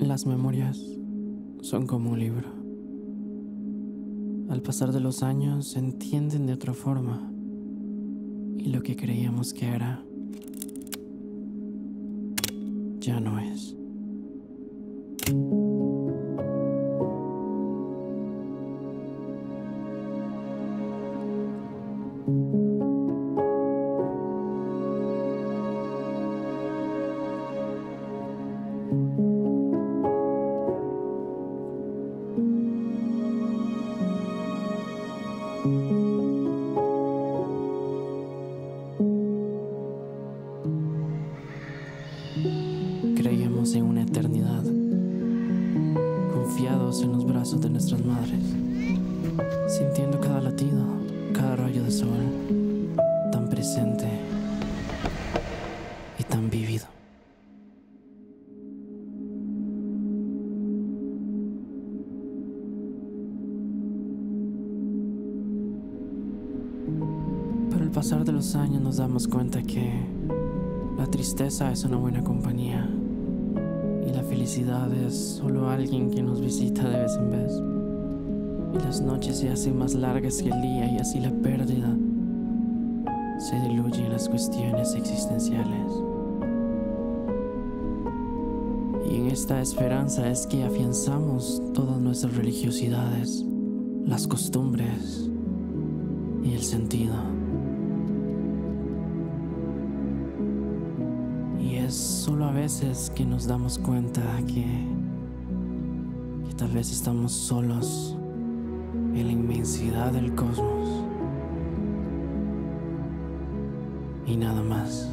Las memorias son como un libro. Al pasar de los años se entienden de otra forma y lo que creíamos que era ya no es. Creíamos en una eternidad, confiados en los brazos de nuestras madres, sintiendo cada latido, cada rayo de sol, tan presente y tan vívido. Pero al pasar de los años nos damos cuenta que la tristeza es una buena compañía y la felicidad es solo alguien que nos visita de vez en vez. Y las noches se hacen más largas que el día y así la pérdida se diluye en las cuestiones existenciales. Y en esta esperanza es que afianzamos todas nuestras religiosidades, las costumbres y el sentido. Y es solo a veces que nos damos cuenta que tal vez estamos solos en la inmensidad del cosmos y nada más.